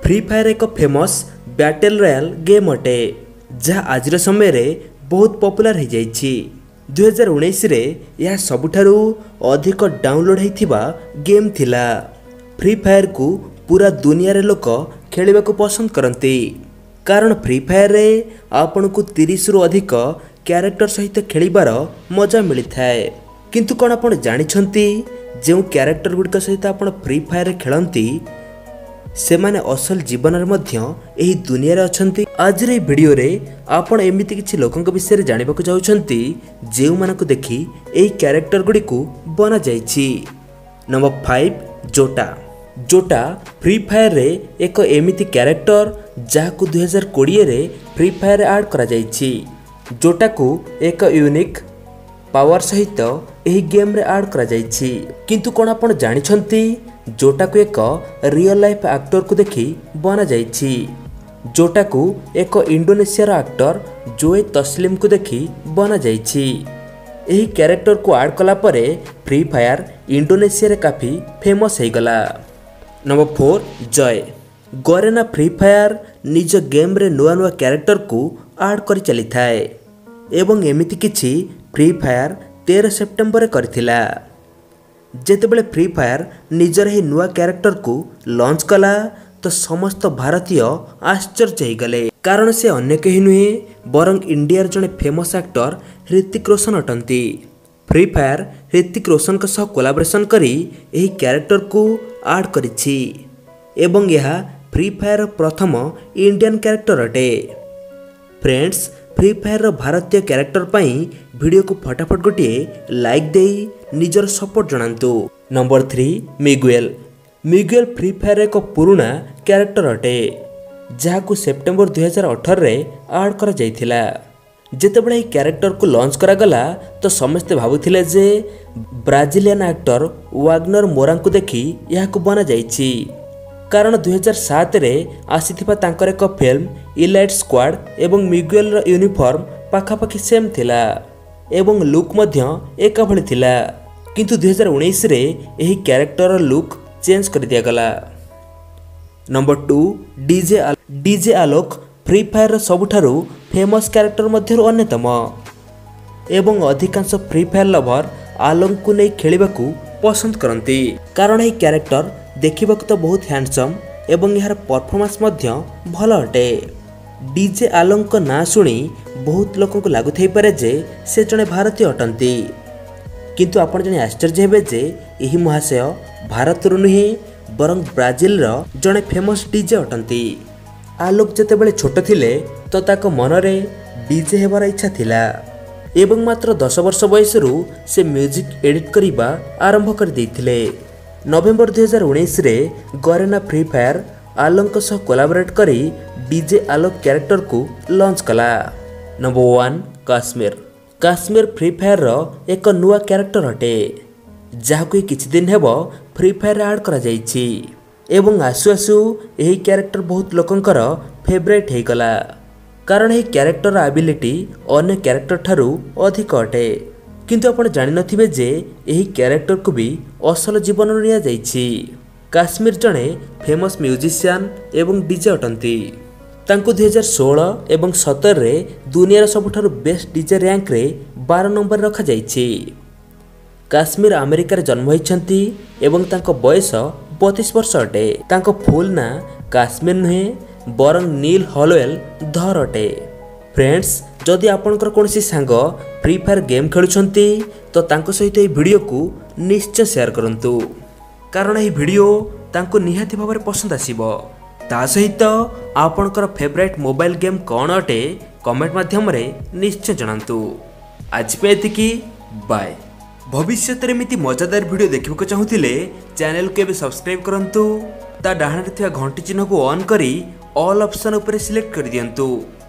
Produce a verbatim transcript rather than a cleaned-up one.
Free fire एक famous battle royale game अटे जहाँ आज समय रे बहुत पॉपुलर हो जाइछि। दुई हजार उन्नीस रे यह सबुठारु अधिक डाउनलोड होइथिबा गेम थिला। फ्री फायर को पूरा दुनिया रे लोक खेलिबा को पसंद करंती कारण फ्री फायर रे आपन को तीस रु अधिक कैरेक्टर सहित खेलिबार मजा मिली थाए। किंतु कोन आपन जानि छंती जो कैरेक्टर गुड़िक सहित आपन फ्री फायर रे खेलंती से माने असल जीवन रे मध्य एही दुनिया रे अछंती। आज रे वीडियो रे आपण एमिति किछि लोकंक विषय रे जानिबा को जाउछंती जेउ मानको देखि एही कैरेक्टर गुडी को बना जाइछि। नंबर फाइव जोटा। जोटा फ्री फायर रे एक एमिति कैरेक्टर जाहाकू दुई हजार बीस रे फ्री फायर रे ऐड करा जाइछि। जोटा को एक यूनिक पावर सहित एही गेम रे ऐड करा जाइछि। किंतु कोन आपण जानि छंती जोटा को एक रियल लाइफ एक्टर को देखि बना जाइछि। जोटा को एक इंडोनेशिया एक्टर जोए तस्लीम को देखि बना जाइछि। एही कैरेक्टर को ऐड कला परे फ्री फायर इंडोनेशिया रे काफी फेमस हो गला। नंबर फोर जय। गरेना फ्री फायर निज गेम रे नुआ नुआ कैरेक्टर को ऐड करि चली थाए एवं एमिति किछि फ्री फायर तेरह सेप्टेम्बर रे करथिला। जेतेबेले फ्री फायर निजर ही नुआ कैरेक्टर को लॉन्च कला तो समस्त भारतीय आश्चर्य हो गले कारण से अन्य कहीं नुहे बरं इंडियार जड़े फेमस एक्टर ऋतिक रोशन अटंती। फ्री फायर ऋतिक रोशन के सह कोलाब्रेशन करी एही कैरेक्टर को ऐड करिछि एवं यह फ्री फायर प्रथम इंडियन कैरेक्टर अटे। फ्रेंड्स फ्री फायर भारतीय कैरेक्टर पाई वीडियो को फटाफट गोटे लाइक दे निजर सपोर्ट जणांतु। Number three Miguel. Miguel free fire एक पुराना कैरेक्टर अटे जहाकू सेप्टेम्बर दुई हजार अठारह रे ऐड करा जाइथिला। जेतेबेले कैरेक्टर को लॉन्च करा गला तो समस्ते भाबुथिले जे ब्राजिलियन एक्टर वाग्नर मोरा को देखि याकू बना जाइछि कारण दुई हजार सात रे आसीथिबा तांकर एक फिल्म इलाइट स्क्वाड एवं मिगुएल रो यूनिफॉर्म पाखापाखि सेम थिला एवं लुक मध्य एका भली थिला। किंतु दुई हजार उन्नीस रे एही कैरेक्टर रो लुक चेंज कर दिया गला। Number two DJ Alok. DJ Alok free fire रो सबुठारु फेमस कैरेक्टर मध्यरु अन्यतम एवं अधिकांश फ्री फायर लवर आलोक को नै खेलिबाकू पसंद करंती कारण एही कैरेक्टर देखिबा तो बहुत हैंडसम एवं यार परफॉर्मेंस मध्य भल अटे। डीजे आलोक को ना सुनी बहुत लोक को लागु थई पारे जे से जने भारतीय अटंती किंतु आपण जने आश्चर्य हेबे जे एही महाशय भारत रु नुहे बरं ब्राजिल रो जने फेमस डीजे अटंती। आलोक जतेबेले छोट थिले तो ताको मनरे डीजे हेबार इच्छा थिला एवं मात्र दस वर्ष बयस रु से म्यूजिक एडिट करिबा आरंभ कर दैथिले। नवेम्बर दुई हजार उन्नीस रे गरेना फ्री फायर आलोक सह कोलाबोरेट करी डीजे आलोक कैरेक्टर को लॉन्च कला। Number one KSHMR. KSHMR free fire रो एक नुआ कैरेक्टर अटे जहाकू किछि दिन हेबो फ्री फायर ऐड करा जाइछि एवं आसु आसु एही कैरेक्टर बहुत लोकंकर फेवरेट हे गला कारण एही कैरेक्टर एबिलिटी अन्य कैरेक्टर ठारू अधिक अटे। किंतु आपण जानि नथिबे जे एही कैरेक्टर को भी असल जीवन निया जाइछि। काश्मीर जणे फेमस म्यूजिशियन एवं डीजे अटंती। तांको दुई हजार सोलह एवं सतर रे दुनिया सबुठारु बेस्ट डीजे रैंक रे बारह नंबर रखा जाइछि। काश्मीर अमेरिका रे जन्म होइछंती एवं तांको बयस बत्तीस वर्ष अटे। तांको फुल ना काश्मीर नुहे बरं नील हॉलवेल धर अटे। फ्रेंड्स जदि आपनकर कोनसी सांग फ्री फायर गेम खेलुछंती तो तांको सहित ए वीडियो को निश्चय शेयर करंतु कारण ए वीडियो तांको निहाती भाबरे पसंद आसीबो। ता सहित आपनकर फेवरेट मोबाइल गेम कोन अटे कमेंट माध्यम रे निश्चय जणांतु। आज पे एतिकी बाय। भविष्य रे मिति मजादार वीडियो देखिबो को चाहुतिले चैनल को एबे सब्सक्राइब करंतु ता डाहाणे थिया घंटी चिन्ह को ऑन करी ऑल ऑप्शन ऊपर सिलेक्ट कर दियंतु।